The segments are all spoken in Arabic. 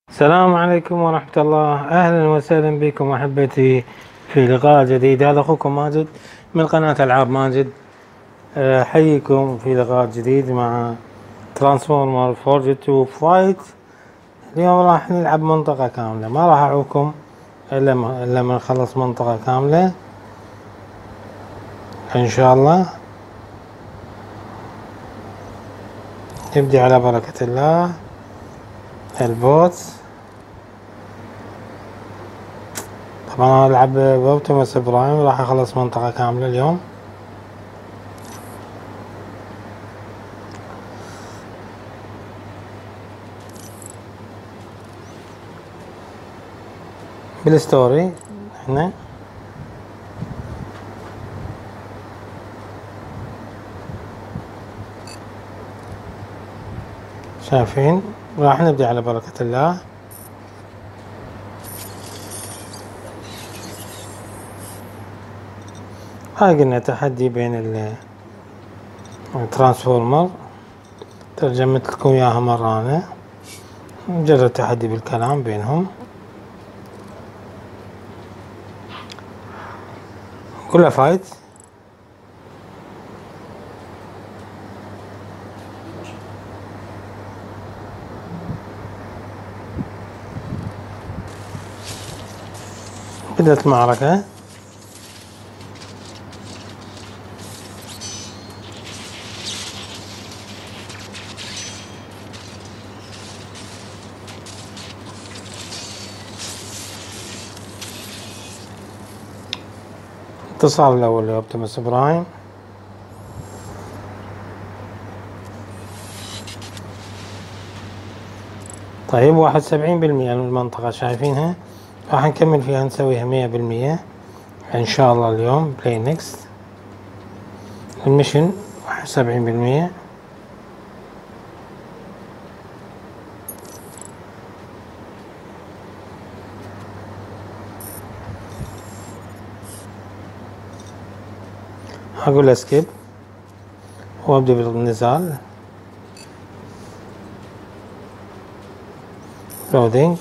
السلام عليكم ورحمة الله، أهلا وسهلا بكم أحبتي في لقاء جديد. هذا أخوكم ماجد من قناة ألعاب ماجد. أحييكم في لقاء جديد مع ترانسفورمر فورج 2 فايت. اليوم راح نلعب منطقة كاملة، ما راح أعوكم إلا لما نخلص منطقة كاملة إن شاء الله. نبدأ على بركة الله. البوت طبعا ألعب بوبتيموس برايم، راح أخلص منطقة كاملة اليوم. بالستوري احنا شايفين، راح نبدأ على بركة الله. هاي قلنا تحدي بين الترانسفورمر، ترجمت لكم اياها مرة. انا مجرد تحدي بالكلام بينهم، كلها فايت. بدأت المعركة. اتصال الأول لأوبتيموس برايم. طيب 71% من المنطقة شايفينها، راح نكمل فيها نسويها 100% إن شاء الله اليوم. بلاي نيكست المشن 71%. أقول اسكيب وابدأ بالنزال. لودينج،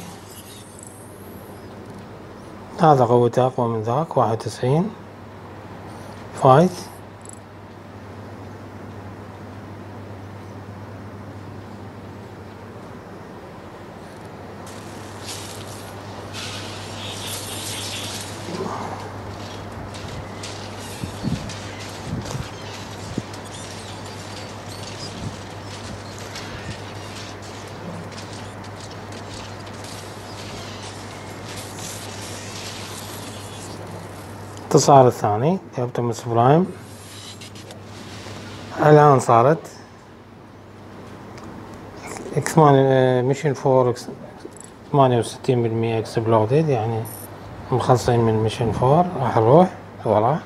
هذا قوته أقوى من ذاك 91. فايت. اتصال الثاني لأوبتيموس برايم. الآن صارت اكس ميشن 4 اكس 68% اكسبلودد، يعني مخلصين من ميشن 4. راح نروح وراه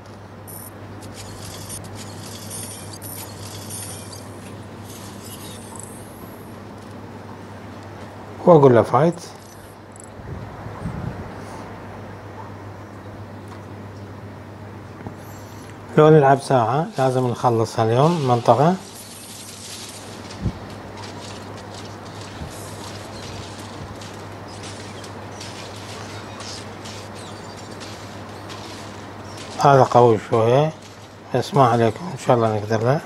واقول له فايت. لو نلعب ساعة لازم نخلصها اليوم منطقة. هذا قوي شوية بس ما عليكم، ان شاء الله نقدر له.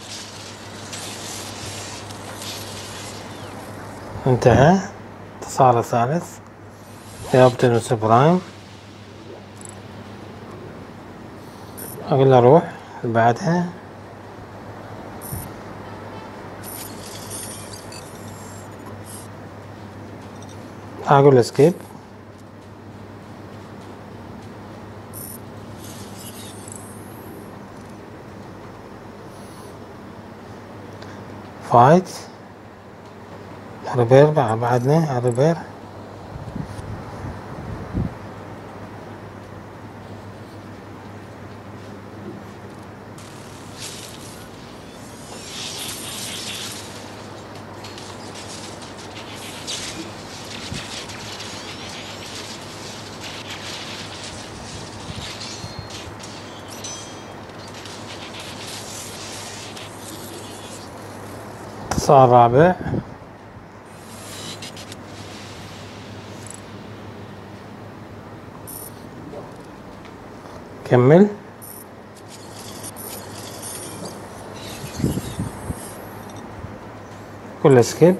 انتهى. اتصال الثالث لأوبتيموس برايم. اقول له روح اللي بعدها. اقول له سكيب. فايت. ريبير بعدنا ريبير. اتصال رابع. كمل. كله سكيب.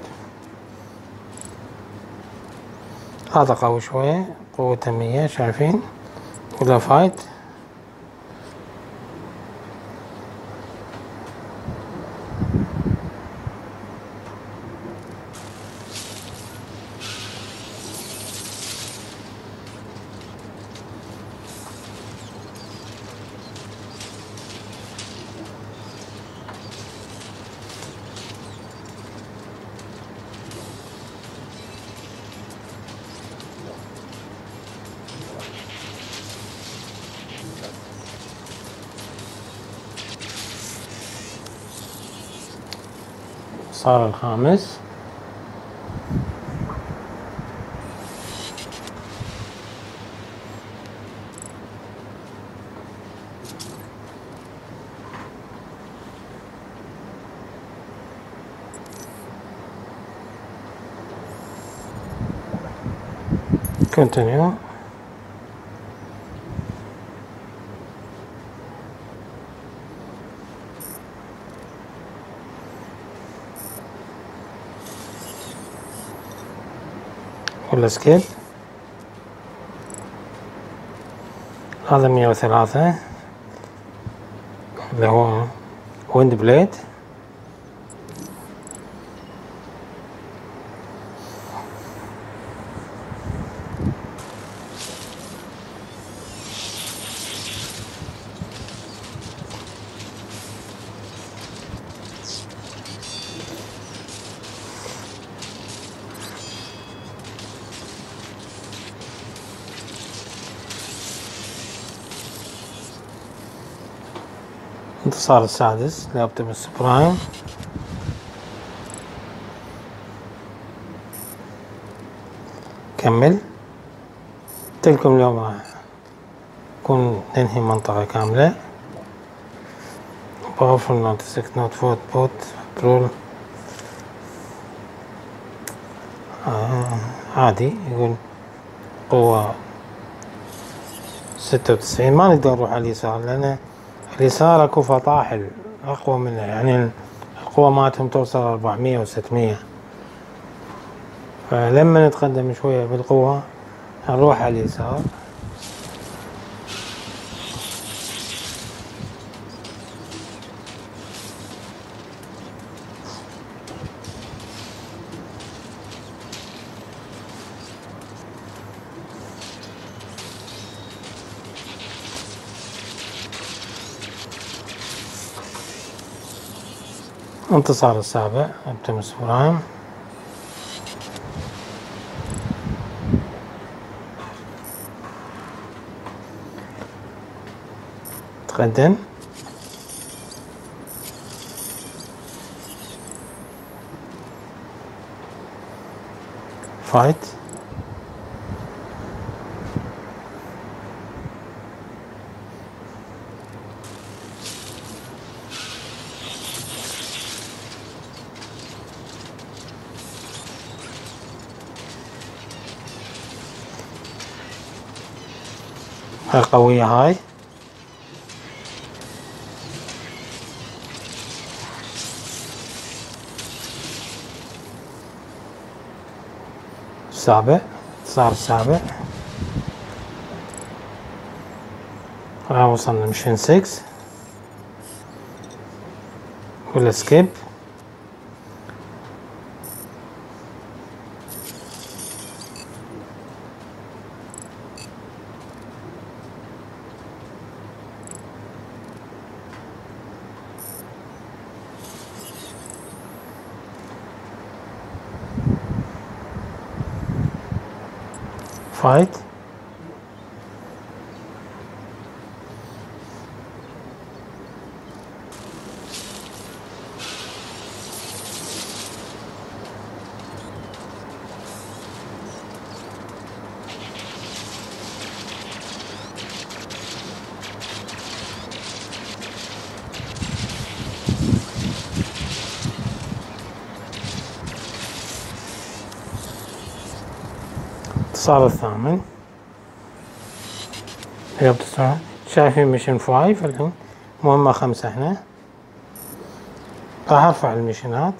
هذا قوي شوية، قوته 100 شايفين، كله فايت. صار الخامس. continue. كله سكيب. هذا 103 اللي هو ويند بليد. انتصار السادس لأوبتيموس برايم. كمل. قلتلكم اليوم راح نكون ننهي منطقة كاملة. powerful not 6 not 4 bot رول عادي. يقول قوة 96. ما نقدر نروح على اليسار لأن اليسار اكو فطاحل اقوى منه، يعني القوة مالتهم توصل 400 و600. فلما نتقدم شوية بالقوة نروح على اليسار. انتصار السابع اوبتيموس برايم. تقدم. فايت. هاي قوية هاي. السابع. صار السابع. راح وصلنا مشين 6. ولا سكيب. فايت. صار الثامن. يلا شايفين ميشن 5 الحين مهمة 5 هنا. راح ارفع الميشنات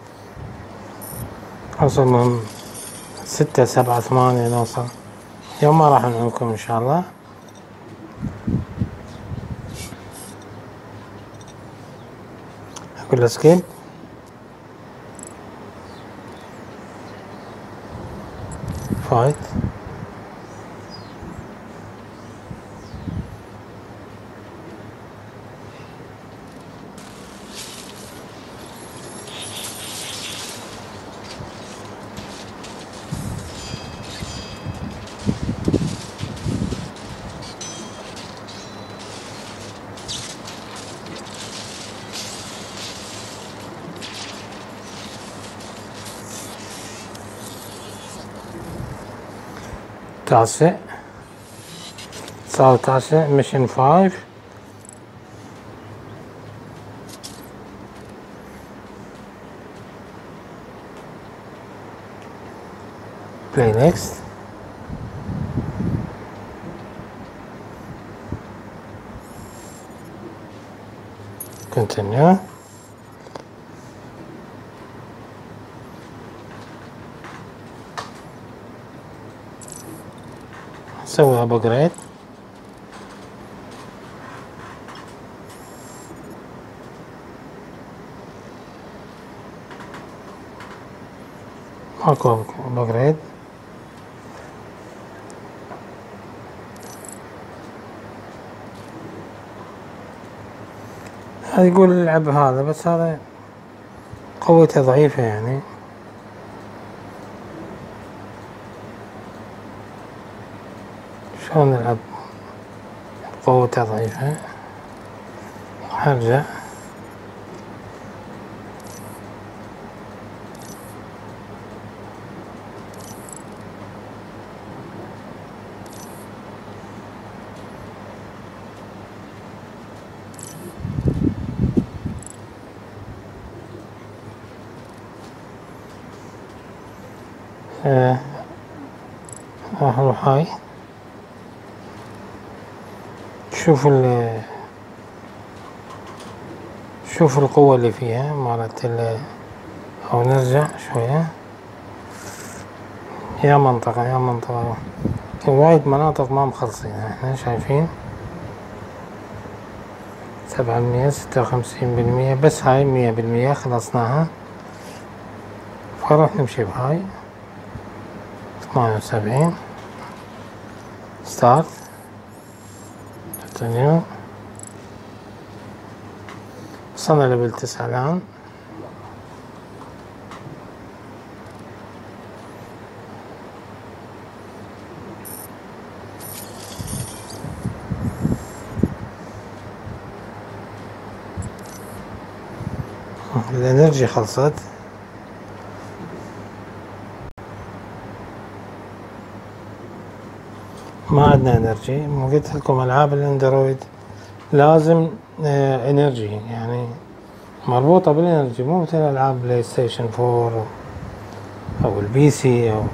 اوصل مهم 6 7 8 نوصل. يوم ما راح نعلمكم ان شاء الله. اقول اسكيب. فايت. تاسع صار تاسع ميشن 5. play next. continue. سوي upgrade. ماكو upgrade. هذا يقول العب هذا بس هذا قوته ضعيفة يعني. شلون نلعب قوته ضعيفة؟ ارجع. راح اروح هاي. شوف القوة اللي فيها مالت او نرجع شوية. يا منطقة وايد مناطق ما مخلصين. احنا شايفين 700 56% بس هاي 100% خلصناها. فراح نمشي بهاي 78 ستارت كونتينيو. وصلنا ليفل 9 الآن. الانرجي خلصت. ما عندنا انرجي. قلت لكم العاب الاندرويد لازم انرجي يعني مربوطة بالانرجي، مو مثل العاب بلاي ستيشن 4 او البي سي او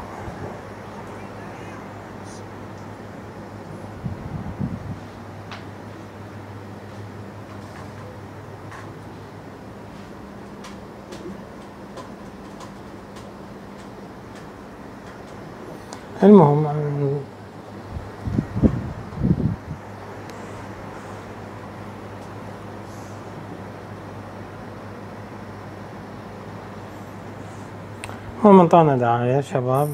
المهم. هم انطانا دعاية شباب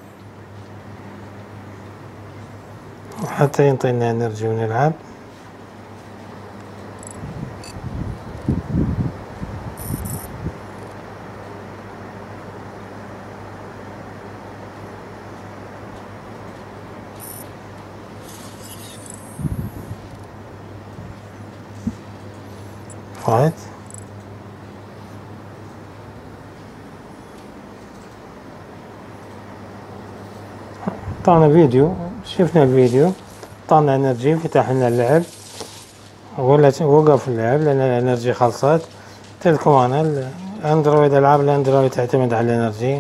حتى ينطينا انرجي ونلعب. فايت. طعنا فيديو، شفنا الفيديو طعنا انرجي، فتح لنا اللعب وقف اللعب لان الانرجي خلصت. قلت لكم انا الاندرويد العاب الاندرويد تعتمد على الانرجي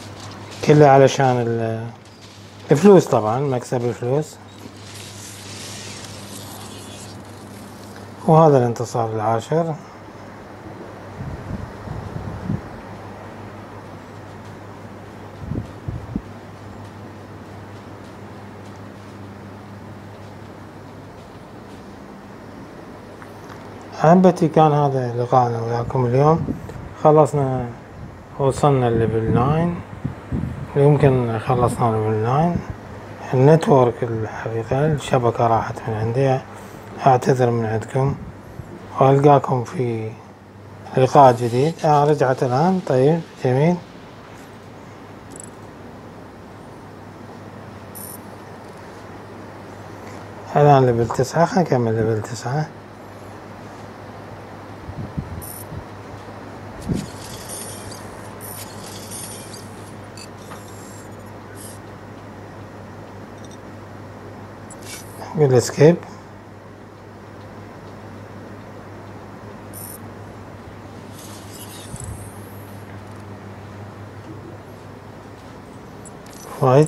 كلها علشان الفلوس، طبعا مكسب الفلوس. وهذا الانتصار العاشر. أحبتي، كان هذا لقاءنا وياكم اليوم. خلصنا، وصلنا ليفل 9. يمكن خلصنا ليفل 9. النتورك الحقيقة الشبكة راحت من عندي، أعتذر من عندكم، وألقاكم في لقاء جديد. رجعت الآن. طيب، جميل. الآن ليفل 9. خلينا نكمل ليفل 9. نقول اسكيب. فايت.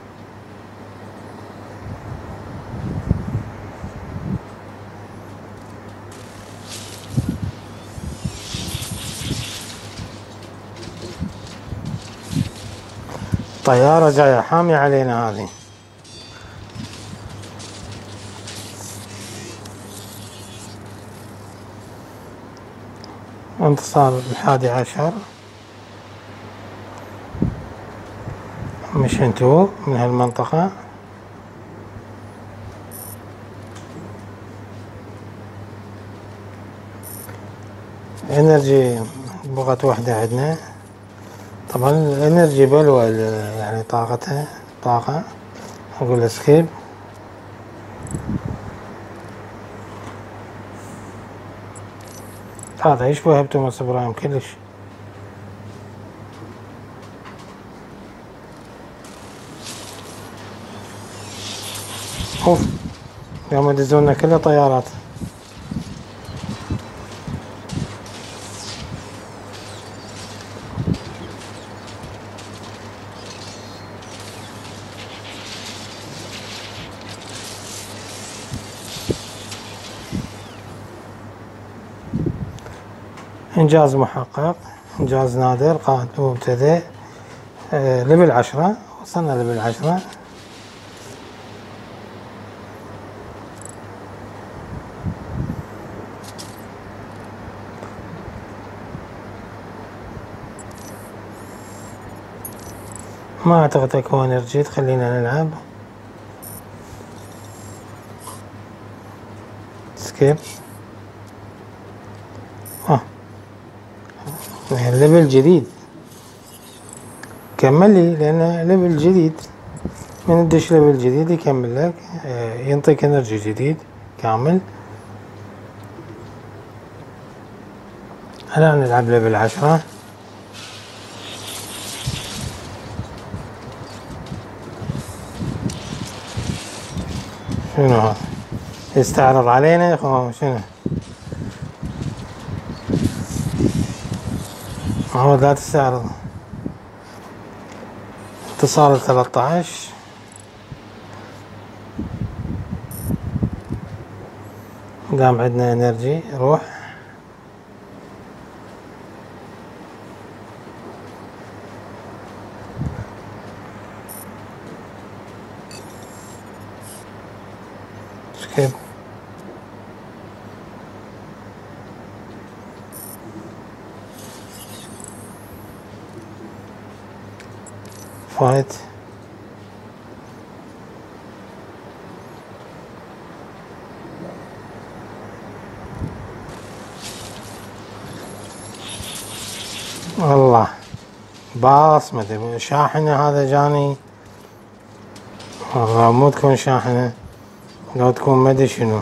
طيارة جاية حامية علينا هذه. انتصار 11. مش انتو من هالمنطقة. انرجي بغت وحدة عندنا. طبعا الانرجي بلوى يعني طاقتها طاقة. اقول اسكيب. هذا يشبه بتوماس برايم كلش. اوف، قاموا يدزونا كلها طيارات. إنجاز محقق، إنجاز نادر، قائد مبتدئ. ليفل 10. وصلنا ليفل 10. ما أعتقد أكو انرجي، خلينا نلعب. سكيب. ليفل جديد. كمل لي لأنه ليفل جديد. من تدش ليفل جديد يكمل لك، ينطيك انرجي جديد كامل. الآن نلعب ليفل 10. شنو هذا؟ يستعرض علينا يا اخوان. شنو هو؟ لا تستعرض. اتصال 13. دام عندنا انرجي روح. سكيب. فايت. والله باص مدري شاحنة. هذا جاني والله. مو تكون شاحنة، لو تكون مدري شنو.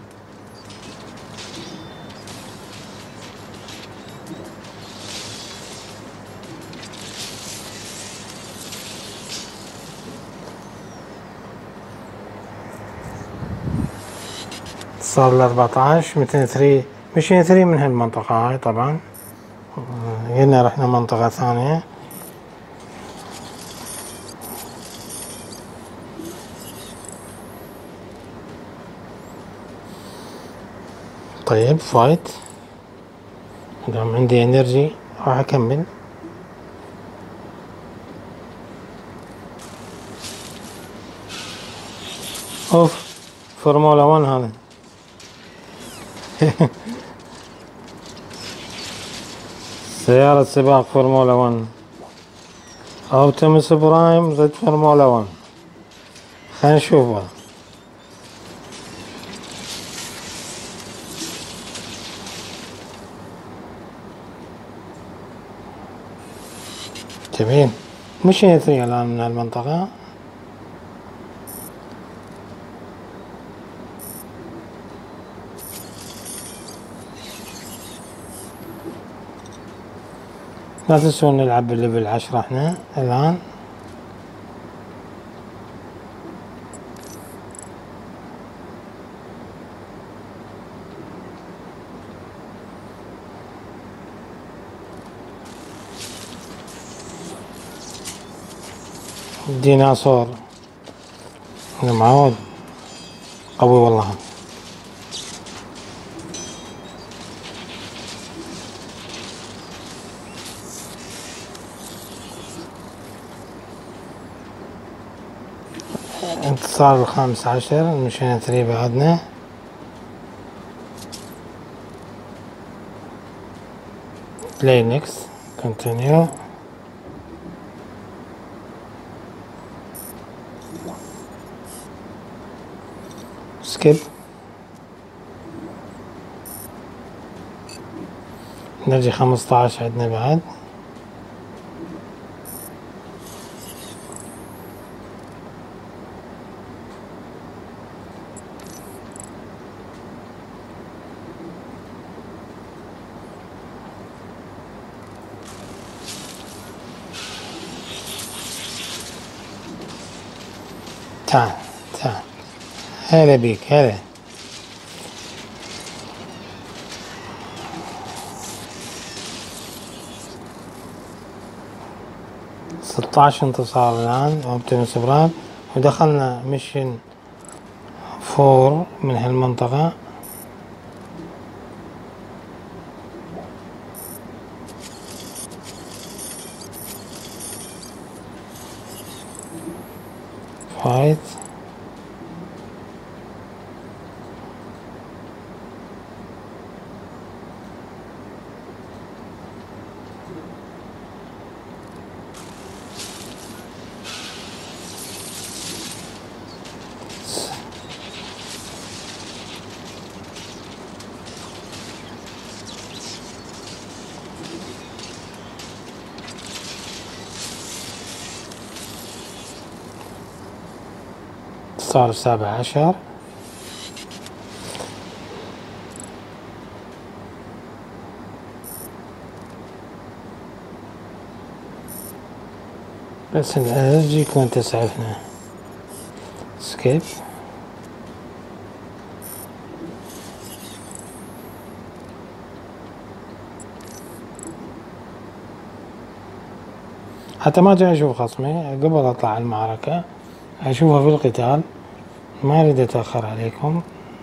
صار 14. 203. مشينا 3 من هالمنطقة هاي طبعا. هنا رحنا منطقة ثانية. طيب فايت، دام عندي انرجي راح اكمل. اوف، فورمولا 1 هذا. سيارة سباق فورمولا 1، اوتوموس برايم ضد فورمولا 1. خلينا نشوفها. جميل. مش يثري الآن من المنطقة. لا تنسون نلعب بالليفل 10 احنا الآن. الديناصور أنا معود قوي والله. انتصار ال15، مشينا 3 بعدنا. play next continue skip. نرجع 15 عندنا بعد. تعال تعال، هلا بيك هلا. 16 انتصار الآن اوبتيموس برايم، ودخلنا ميشن 4 من هالمنطقة. فايت. صار 17. بس الانرجي يكون تسعفنا. سكيب. حتى ما جاي اشوف خصمي قبل اطلع المعركة، اشوفه في القتال، ما اريد اتأخر عليكم.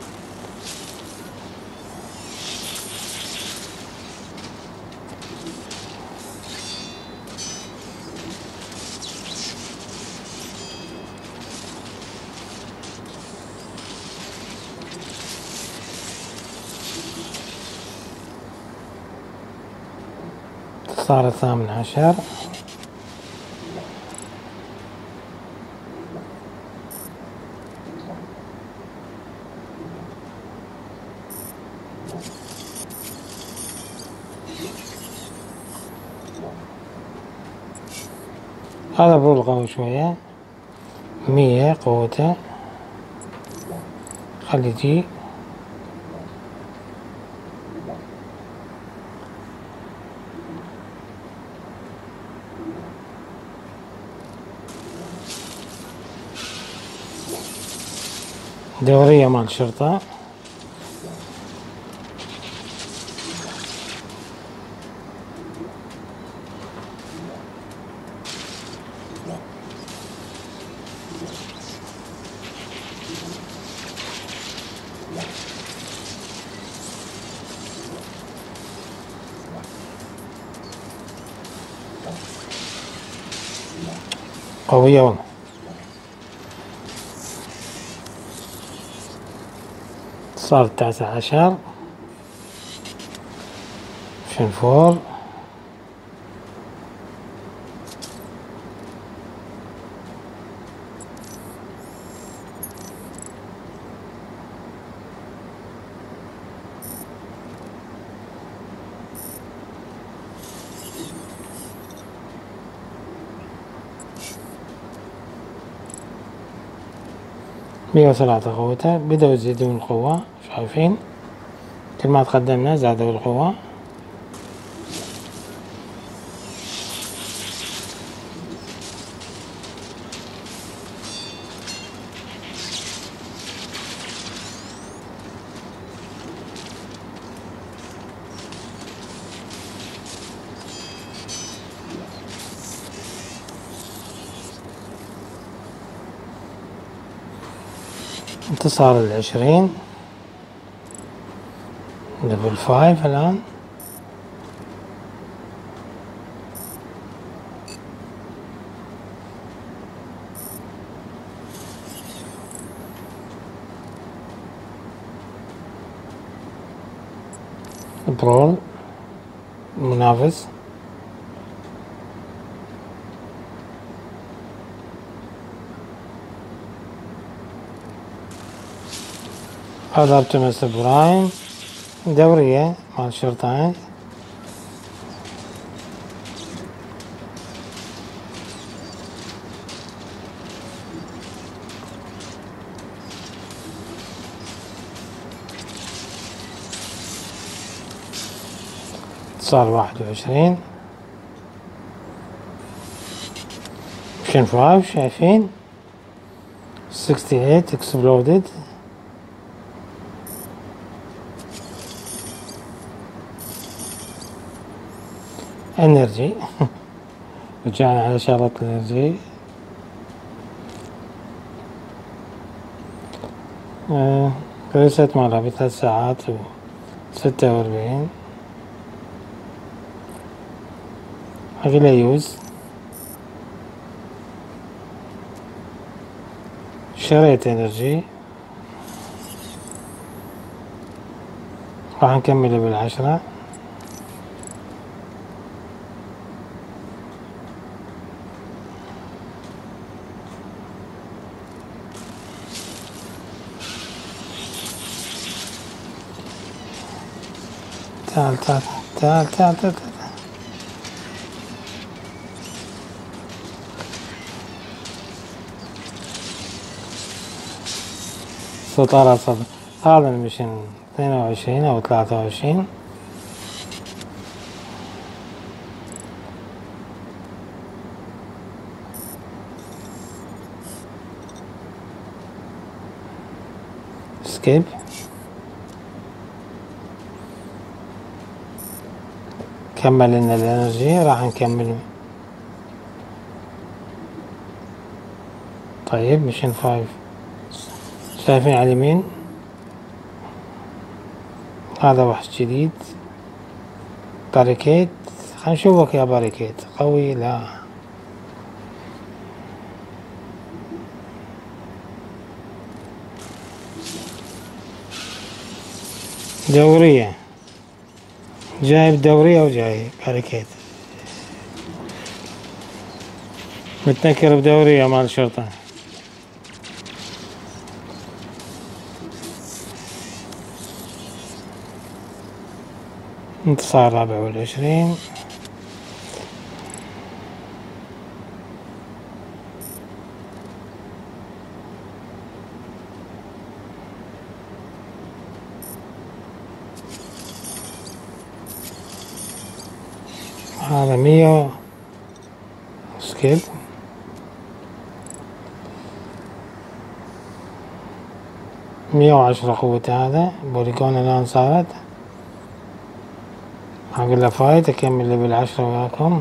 صار 18. هذا برول قوي شوية، 100 قوته. خلي يجي. دورية مال الشرطة. قوية والله. صار 19 اوبشن 4. مية وثلاثة قوته، بدأوا يزيدون القوة، شايفين كل ما تقدمنا زادوا القوة. انتصار 20 ليفل 5 الآن. برول منافس. هذا اوبتيموس برايم دورية مال الشرطة. صار 21 اوبشن 5 شايفين 68 اكسبلودد. انرجي رجعنا على شغلة الانرجي. ريست مالها ب3 ساعات و46. اغلى يوز. شريت انرجي راح نكمله بال10. تعال تعال تعال تعال تعال. ستارة صفر. هذا المشن 22 أو 23. سكيب. كمل لنا الانرجي راح نكمل. طيب ميشن 5 شايفين على اليمين هذا وحش جديد باريكيد. خلينا نشوفك يا باريكيد قوي. لا دورية جايب دورية وجاي باريكيد متنكر بدورية مال الشرطة. انتصار 24. هذا 100 سكيب. مية وعشرة قوته. هذا بوليجون الآن صارت. أقول له فايت أكمل ليفل 10 وياكم.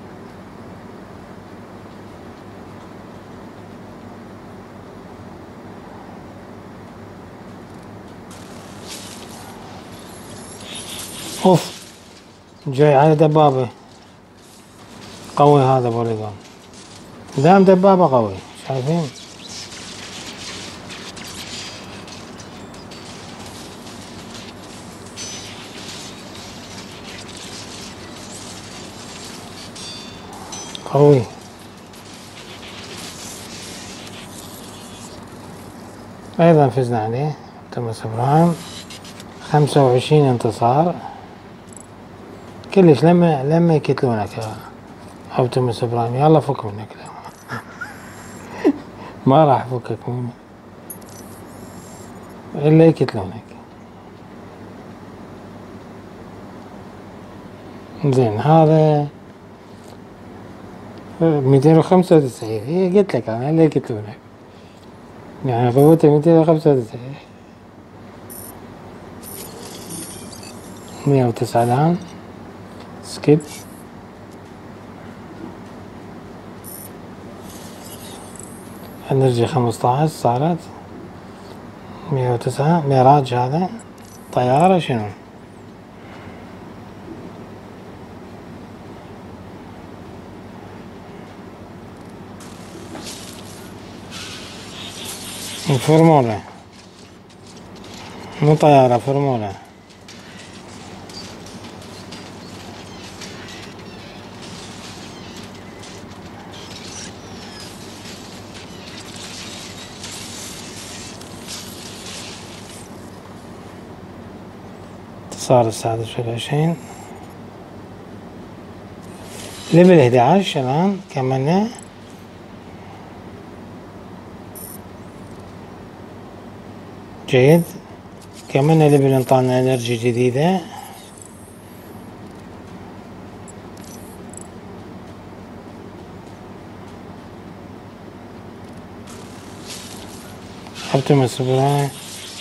اوف جاي على دبابة قوي. هذا بوليجون دام دبابة قوي، شايفين؟ قوي. أيضا فزنا عليه توماس إبراهام، 25 انتصار. كلش لما يكتلونك أو توماس إبراهام، يلا فك منك. ما راح فكك منه إلا يكتلونك. زين هذا 295. هي قلت لك أنا إلا يكتلونك، يعني قوته 295. 109 الآن. سكيب. انرجي 15 صارت 109. ميراج هذا طيارة شنو؟ فورمولا، مو طيارة، فورمولا. صار 29 ليفل 11 الآن. كملنا. جيد، كملنا ليفل، انطانا انرجي جديدة. اوبتيموس برايم.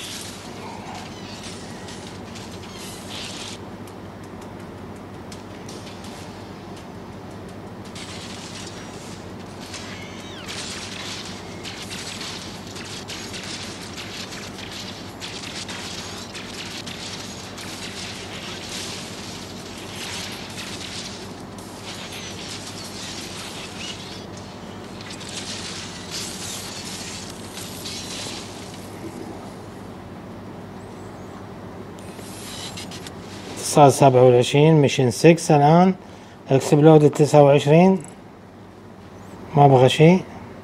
صار 27. ميشن 6 الآن. اكسبلود 29. ما بغى شي.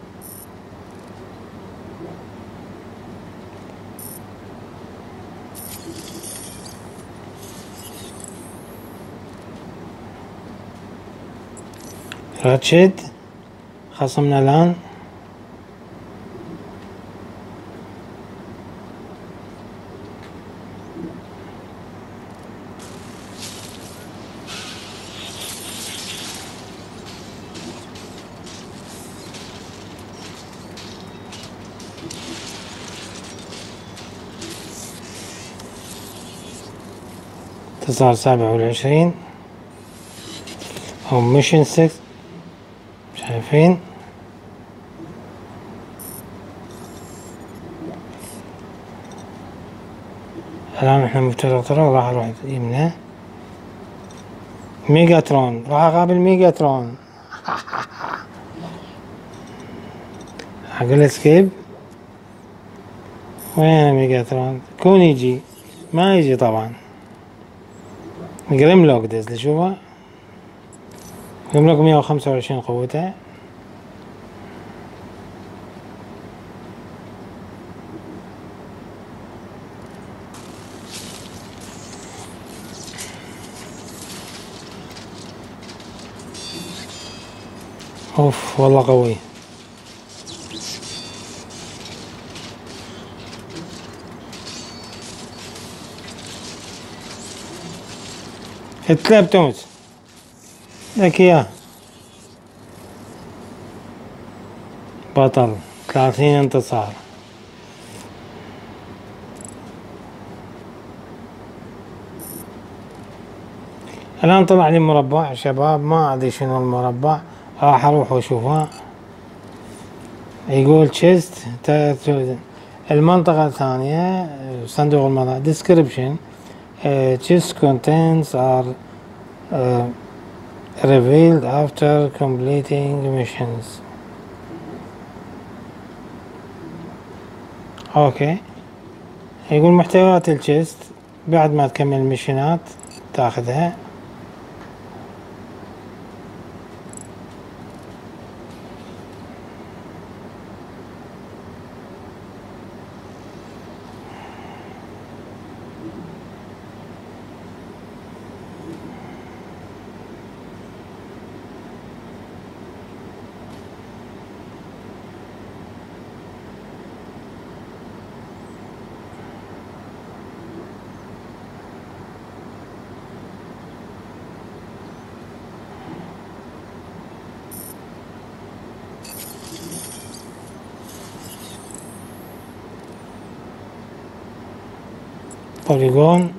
راتشد خصمنا الآن. صار 27. أو ميشن 6. شايفين؟ الآن احنا مفترض راح اروح يمنا. ميجاترون، راح اقابل ميجاترون. اقول اسكيب. وين ميجاترون؟ كون يجي، ما يجي طبعا. جريملوك دز نشوفه. جريملوك 125 قوته. اوف والله قوي. اتلعب تومس لك اياه. بطل 30 انتصار. الان طلع لي مربع شباب، ما ادري شنو المربع، راح اروح واشوفه. يقول تشيست المنطقة الثانية، صندوق المنطقة description chest contents are revealed after completing missions. اوكي. يقول محتويات الشيست بعد ما تكمل المشينات تاخذها. بوليجون،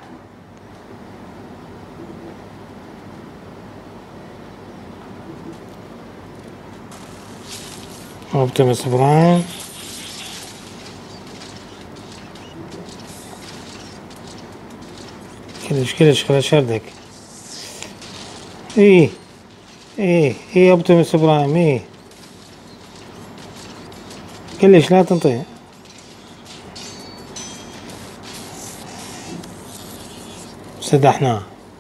اوبتيموس برايم، كلش خلاص شردك. ايه اوبتيموس برايم، ايه كلش لا تنطيه. سدحناه.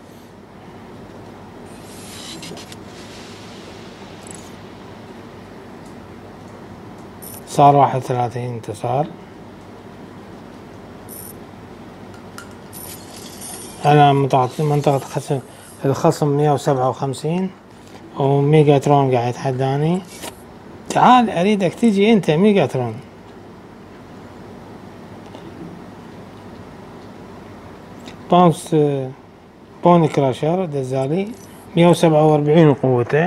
صار 31 انتصار. على منطقة الخصم 157 وميجاترون قاعد يتحداني. تعال اريدك تجي انت ميجاترون. باونس بوني كراشر دزالي 147 قوته.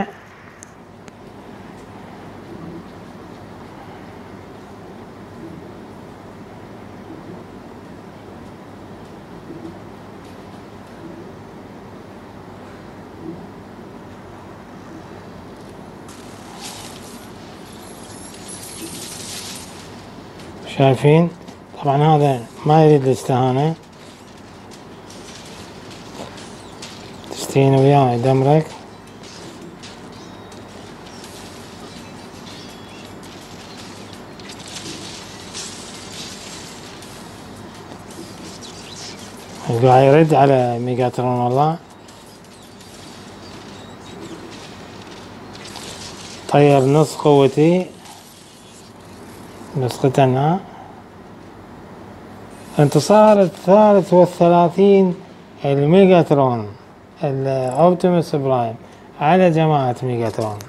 شايفين طبعا هذا ما يريد الاستهانة، تستهين وياه يدمرك. قاعد يرد على ميجاترون والله. طير نص قوتي، نص قتلنا. انتصار 33 الميجاترون الاوبتيموس برايم على جماعة ميجاترون.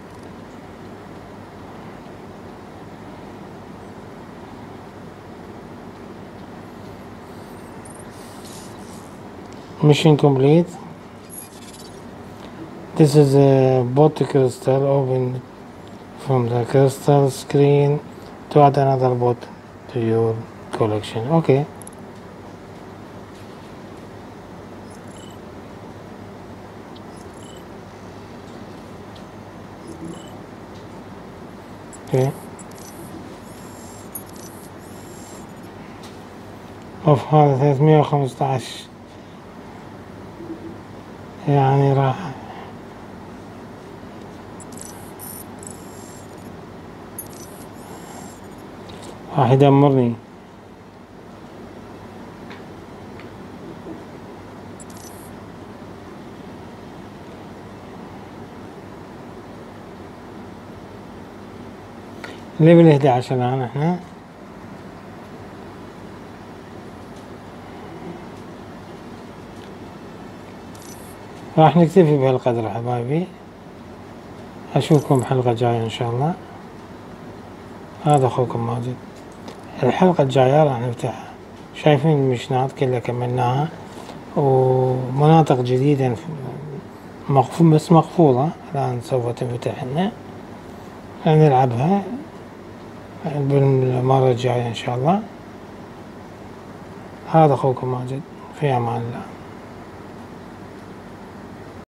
Mission complete. This is a bot crystal. Open from the crystal screen to add another bot to your collection. Okay. Okay. اوف هذا 315 يعني راح يدمرني. ليفل 11 الآن احنا. راح نكتفي بهالقدر حبايبي، اشوفكم بحلقة جاية ان شاء الله. هذا اخوكم ماجد. الحلقة الجاية راح نفتح، شايفين المشنات كلها كملناها، ومناطق جديدة بس مقفولة الآن سوف تنفتح لنا نلعبها بالمرة الجاية إن شاء الله. هذا أخوكم ماجد، في أمان الله.